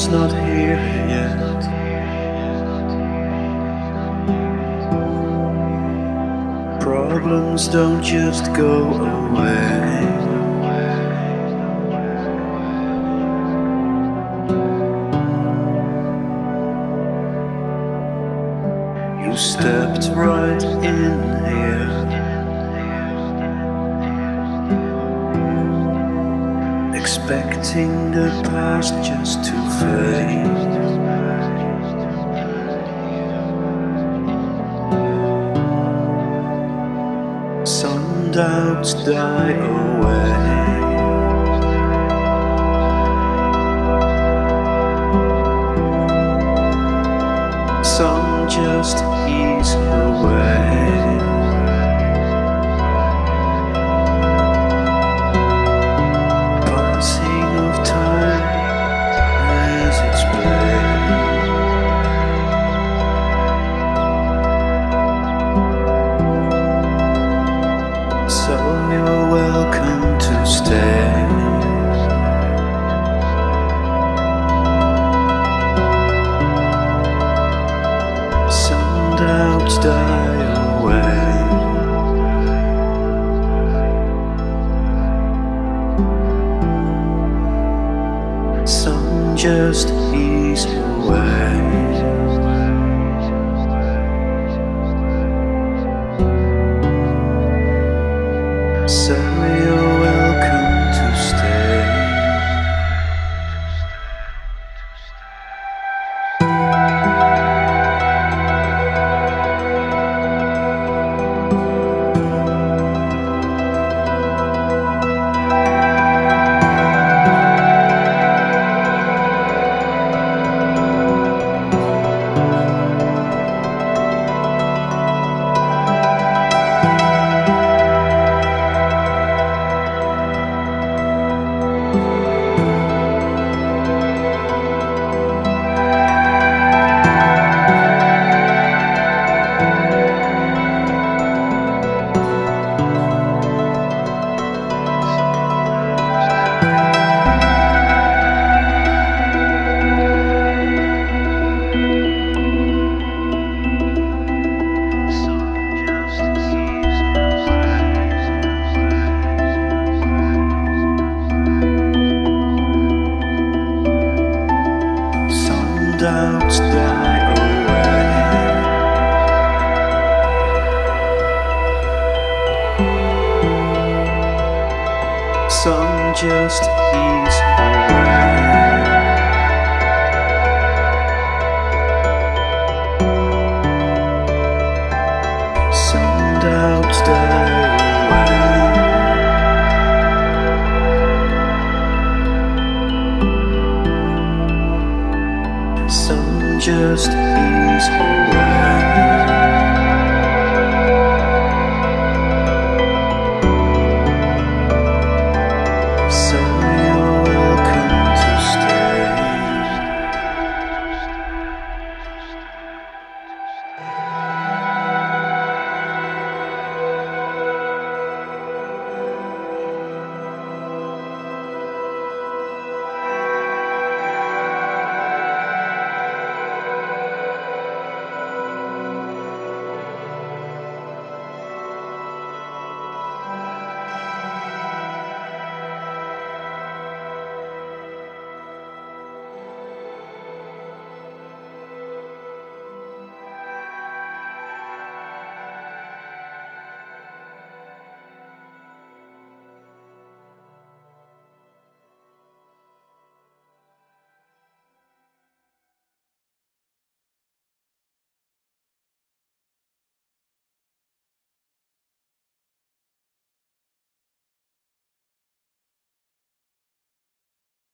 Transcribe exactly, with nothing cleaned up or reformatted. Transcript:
problem's not here yet. Problems don't just go away. You stepped right in here, expecting the past just to fade. Some doubts die away. Some just ease away. Passing of time as it's played. So you're welcome to stay. Doubts die away. Some just ease away. So you're welcome to stay. Doubts die away. Some just ease away.